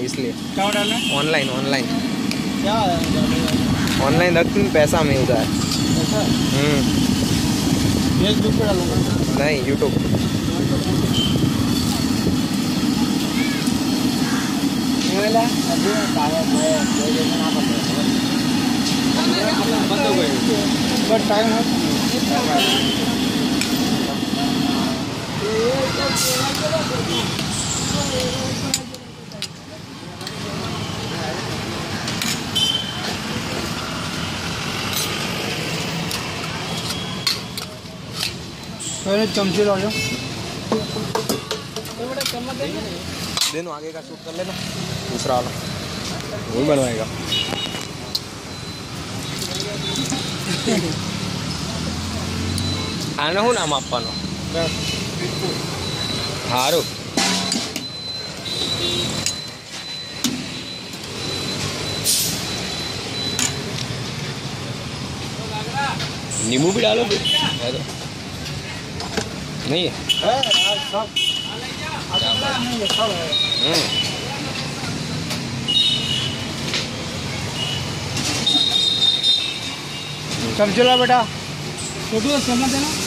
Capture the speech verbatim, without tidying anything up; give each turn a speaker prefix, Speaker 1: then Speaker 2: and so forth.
Speaker 1: है इसलिए।
Speaker 2: क्या डालना है?
Speaker 1: ऑनलाइन ऑनलाइन
Speaker 2: क्या
Speaker 1: ऑनलाइन रख तुम पैसा मिलता है।
Speaker 2: ऐसा
Speaker 1: हम्म
Speaker 2: फेसबुक पे डालूंगा।
Speaker 1: नहीं यूट्यूब।
Speaker 2: बंद हो गई बट टाइम है। पहले चमचे ला जाओ।
Speaker 1: देनो आगे का शूट कर लेना दूसरा वाला वो बनवाएगा। આનો શું નામ આપવાનો? સારું नींबू भी डालो फिर है तो नहीं है। हम्म
Speaker 2: चमचे ला बेटा छोटू चम्मच देना।